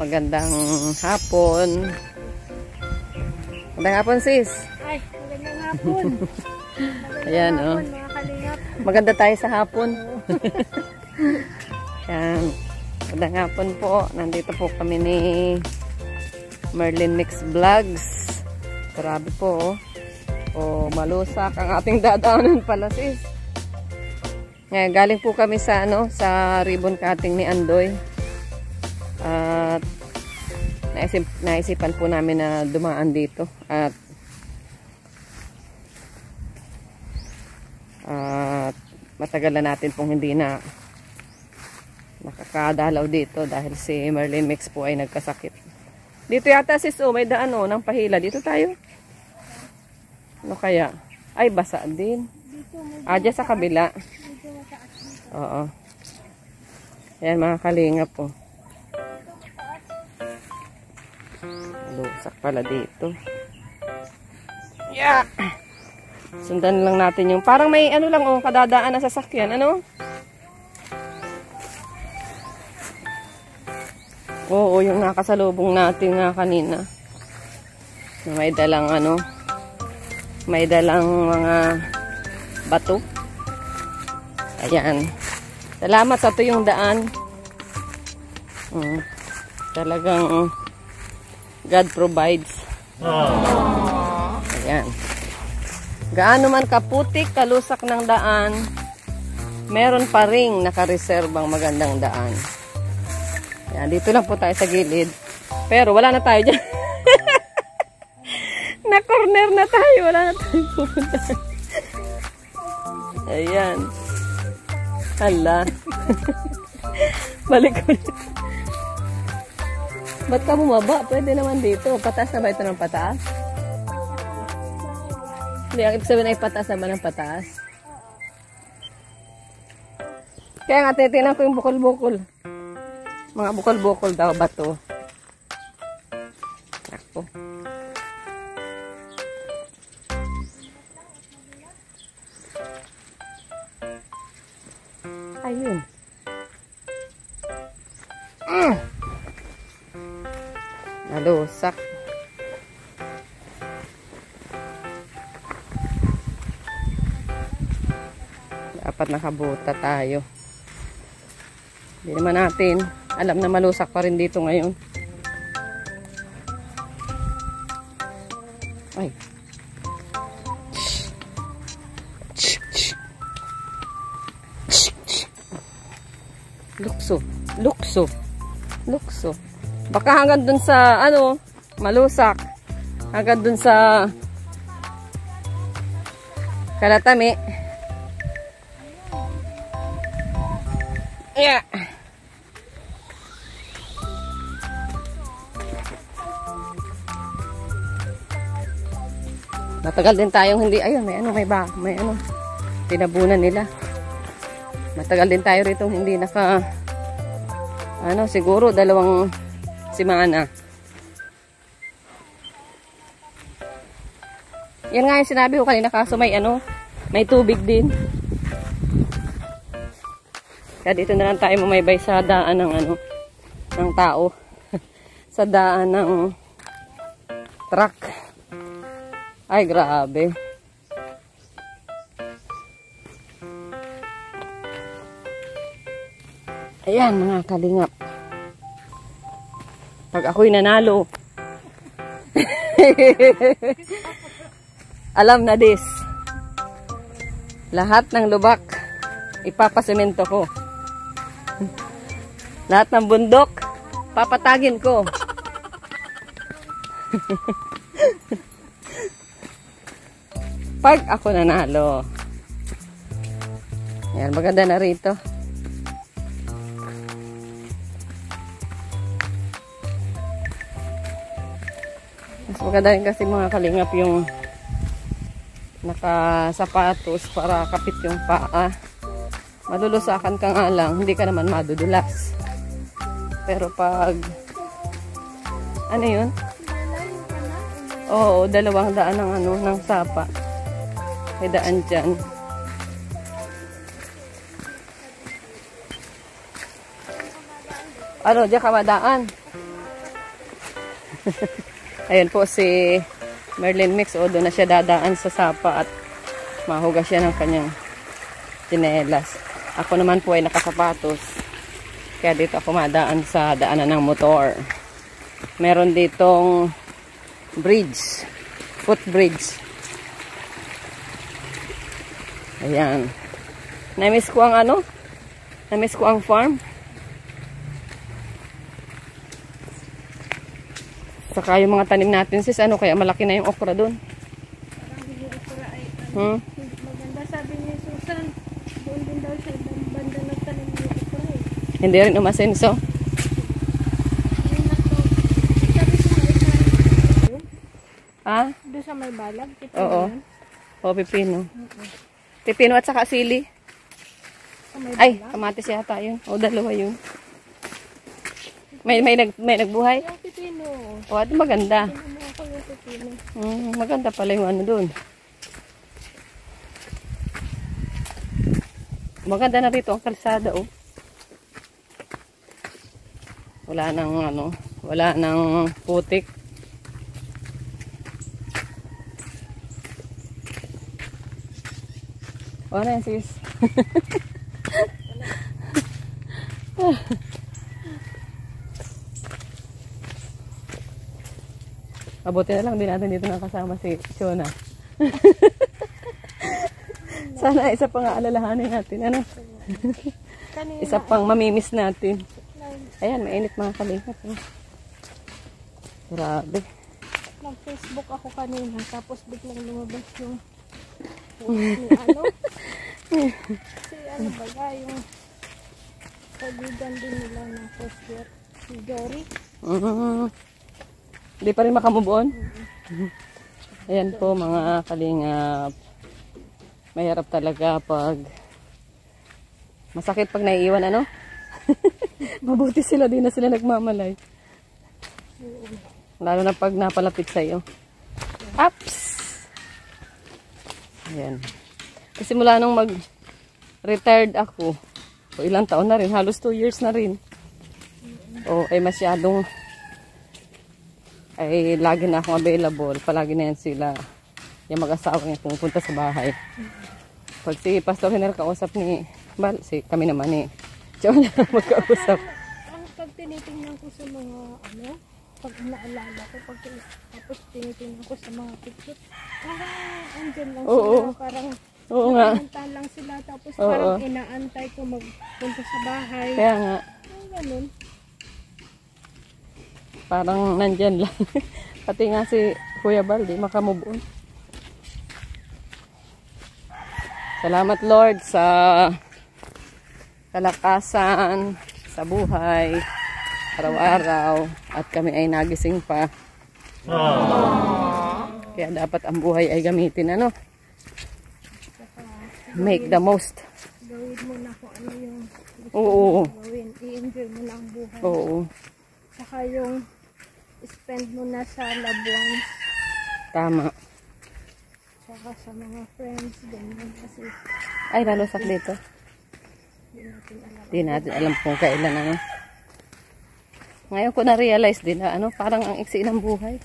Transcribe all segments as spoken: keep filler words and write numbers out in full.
magandang hapon. Magandang hapon, sis. Ay, magandang hapon. Magandang Ayan, hapon, oh. mga kalingap. Maganda tayo sa hapon. Ayan. Magandang hapon po. Nandito po kami ni Merlin Mix Vlogs. Grabe po, oh. O, malusak ang ating dadaanan pala, sis. Ngayon, galing po kami sa, ano, sa ribbon cutting ni Andoy. At naisip, naisipan po namin na dumaan dito. At at matagal na natin pong hindi na nakakadalaw dito dahil si Merlin Mix po ay nagkasakit. Dito yata, sis, oh, may daan, oh, ng pahila. Dito tayo. Ano kaya? Ay, basa din. Ah, dyan sa kabila. Oo. Ayan, mga kalingap po. Lusak pala dito. Yeah! Sundan lang natin yung, parang may ano lang, oh, kadadaan na sasakyan. Ano? Oo, yung nakasalubong natin nga kanina. May dalang ano, may dalang mga bato. Ayan. Salamat sa ito yung daan. Hmm. Talagang God provides. Ayan. Gaano man kaputik, kalusak ng daan, meron pa ring nakareserbang magandang daan. Ayan, dito lang po tayo sa gilid. Pero wala na tayo dyan. Na-corner na tayo. Wala na tayo pupunta. Ayan. Hala. Balik ulit. Ba't ka bumaba? Pwede naman dito. Pataas na ba ito ng pataas? Hindi, ang ibig sabihin ay pataas na ba ng pataas? Kaya nga, titinan ko yung bukol-bukol. Mga bukol-bukol daw ba ito? Ako. Ayun. Mm. Nalusak. Dapat nakabuta tayo. Hindi naman natin alam na malusak pa rin dito ngayon. Ay. Lukso. Lukso. Lukso. Baka hanggang dun sa, ano, malusak. Hanggang dun sa Kalatami. Yeah. Matagal din tayong hindi, ayun, may ano, may ba, may ano, tinabunan nila. Matagal din tayo rito hindi naka, ano, siguro dalawang simana. Yan nga yung sinabi ko kanina, kaso may ano, may tubig din. Kaya dito na lang tayo mamaybay sa daan ng ano, ng tao. Sa daan ng truck. Ay, grabe. Ayan, mga kalingap. Pag ako'y nanalo, alam na this. Lahat ng lubak, ipapasemento ko. Lahat ng bundok, papatagin ko. Pag ako nanalo. Ayan, maganda na rito. Mas maganda rin kasi mga kalingap yung nakasapatos para kapit yung paa. Malulusakan ka nga lang, hindi ka naman madudulas. Pero pag ano yun? Oo, dalawang daan ng ano, ng sapa. May daan dyan. Ano, diyan ka madaan? Ayan po si Merlin Mix. O, doon na siya dadaan sa sapa at mahugas siya ng kanyang tsinelas. Ako naman po ay nakasapatos. Kaya dito ako madaan sa daanan ng motor. Meron ditong bridge. Footbridge. Ayan. Na-miss ko ang ano? Na-miss ko ang farm. Saka yung mga tanim natin sis, ano kaya malaki na yung okra doon. Parang yung okra ay ano, Hmm? maganda sabi ni Susan. Doon din daw sa ibang banda ng tanim yung okra eh. Hindi rin umasenso. Ayun na to. Sabi ko nga ikaw. Ha? Doon sa may balag. Kita Oo. mo yun? O, pipino. Pipino at saka sili. Sa may Ay, balag. kamatis yata yun. O, dalawa yun. May, may, nag, may nagbuhay? Yung pipino. O, at maganda. Tingnan mo ako yung pipino. Mm, maganda pala yung ano doon. Maganda na rito ang kalsada, oh. Wala nang ano, wala nang putik. O, ano yan, sis? Mabuti na lang din natin dito nakasama si Shona. Sana isa pang aalalahanin natin. Ano? Kanina. Isa pang mamimiss natin. Ayan, mainit mga kalingap. Oh. Grabe. Nag-Facebook ako kanina. Tapos biglang lumabas yung post ni ano. Si ano ba ga, yung kaibigan din nila ng first year. Si Jory. Mm. Hindi pa rin makamove on. Ayan po mga kalingap. Mahirap talaga pag masakit pag naiiwan, ano? Mabuti sila, di na sila nagmamalay. Lalo na pag napalapit sa'yo. Ups! Ayan. Kasi mula nung mag-retired ako, o ilang taon na rin, halos two years na rin. O ay masyadong ay lagi na akong available. Palagi na yan sila. Yung mag-asawa niya pumupunta sa bahay. Pag si Pastor Henry kausap ni Bal, si kami naman eh. Diyan na magkausap. Ang pag tinitingnan ko sa mga ano, pag naalala ko, pag tapos tinitingnan ko sa mga picture, parang andyan lang Oo. sila, parang Oo nga. nakikita lang sila, tapos Oo. parang inaantay ko magpunta sa bahay. Kaya nga, Ang ganun. parang nandyan lang. Pati nga si Kuya Bal, di makamove on. Salamat Lord sa kalakasan, sa buhay, araw-araw, at kami ay nagising pa. Aww. Kaya dapat ang buhay ay gamitin, ano? Make the most. Gawin mo na kung ano yung gusto Oo. mo gawin. I-enjoy mo na ang buhay. Oo. Saka yung spend mo na sa loved ones. Tama. Saka sa mga friends. Ganyan kasi Ay, lalusak dito. hindi natin alam. Di natin alam kung kailan, ano. Ngayon ko na-realize din na, ano, parang ang iksi ng buhay.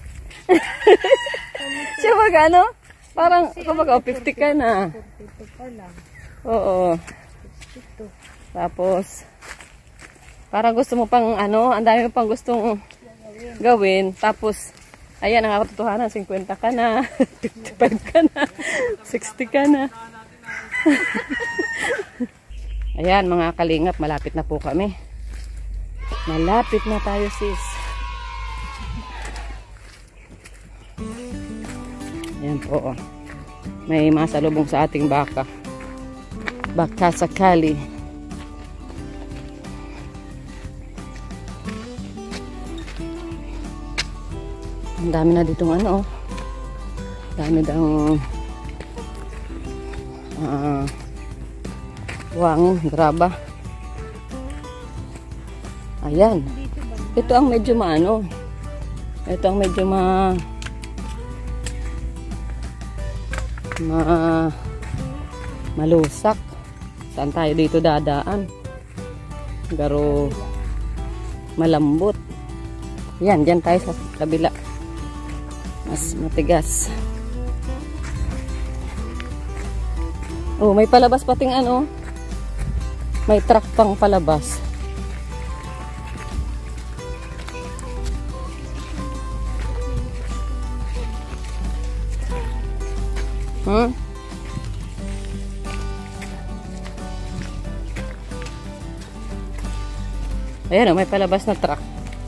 Siya mag, ano, parang, kumbaga, oh, fifty ka na. forty-two pa lang. Oo. sixty-two. Tapos, parang gusto mo pang, ano, ang dami mo pang gustong gawin. Tapos, ayan, ang katotohanan, fifty ka na, fifty-five ka na, sixty ka na. Ayan, mga kalingap, malapit na po kami. Malapit na tayo, sis. Ayan po. May masalubong sa ating baka. Baka sakali. Ang dami na ditong ano. Dami dang uh, buhangin, graba. Ayan. Ito ang medyo maano. Ito ang medyo ma ma malusak. Saan tayo dito dadaan? Garo malambot. Yan, dyan tayo sa kabila. Mas matigas. Oh, may palabas pating ano. May truck pang palabas. Hmm? Ayan o, may palabas na truck.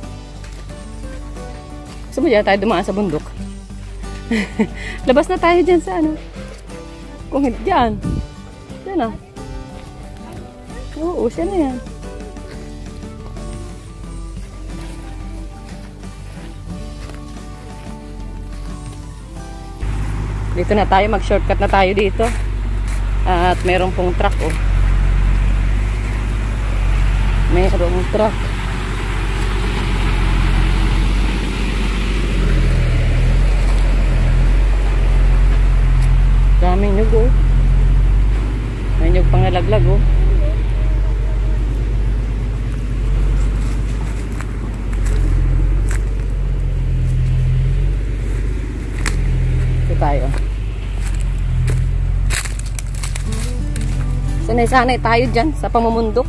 Gusto mo dyan tayo dumaan sa bundok? Labas na tayo dyan sa ano. Kung hindi dyan. Dyan ah. Oo, siya na yan. Dito na tayo, mag-shortcut na tayo dito. At meron pong truck oh. Merong truck. Daming nyug oh. May nyug pangalaglag oh. Ito tayo. Sanay-sanay tayo dyan sa pamumundok.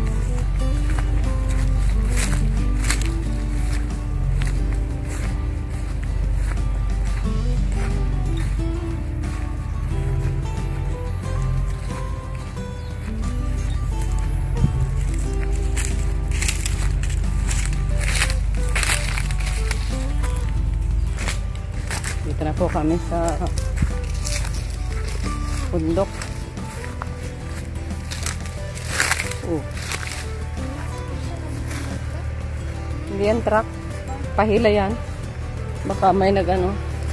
Dito na po kami sa bundok. Oh. Hindi yan truck. Pahila yan. Baka may nag-ano.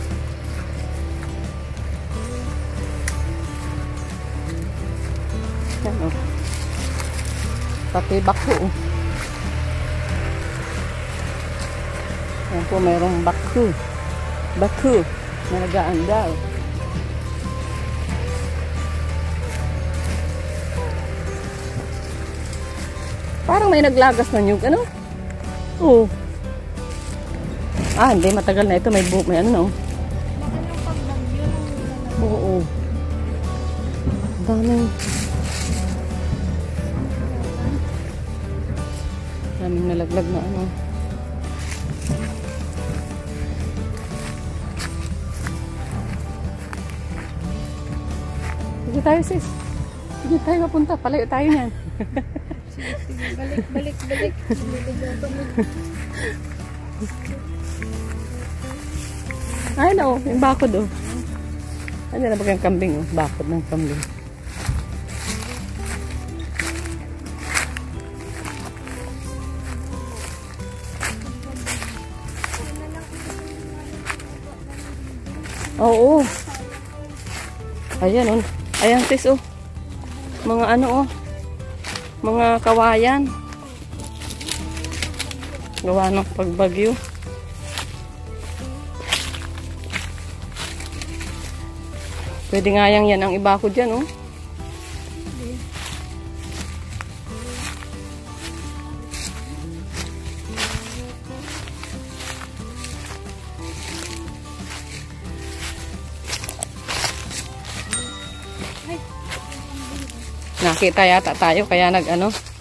Yan oh. Pati bako oh. Yan po mayroong bako. Bako na nag-aandar. Parang may naglagas na nyug, ano? Oo. Ah, hindi. Matagal na ito. May buhok, may ano na, oh. Oo. Daming. Daming nalaglag na, ano. Sige tayo, sis. Sige tayo kapunta. Palayo tayo niyan. Balik, balik, balik. Ay, no. Yung bakod, oh. Ano na ba yung kambing, oh? Bakod ng kambing. Oo. Ayan, oh. Ayan, sis, oh. Mga ano, oh. Mga kawayan. Gawa ng pagbagyo. Pwede nga yang yan ang iba ko dyan, oh. Nakita yata tayo kaya nag ano